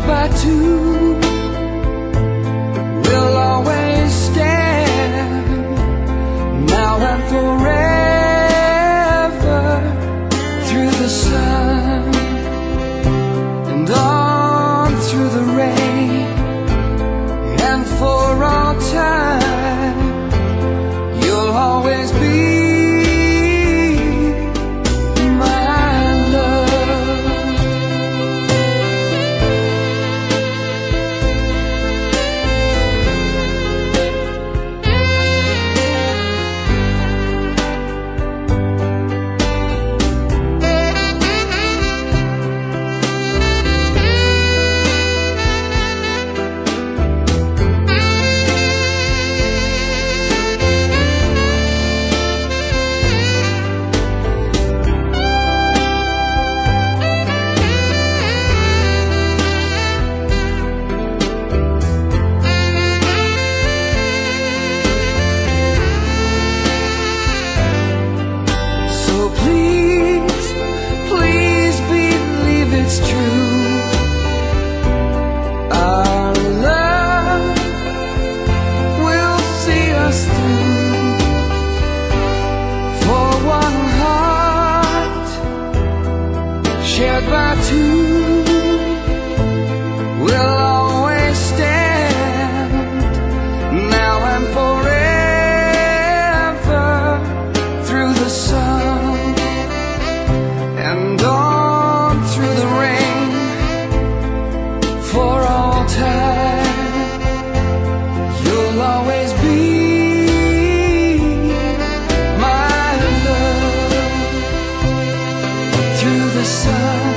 by two, will always stand now and forever through the sun and on through the rain, and for all time you'll always be shared by two, will always stand now and forever through the sun and on through the rain, for all time you'll always be my love through the sun.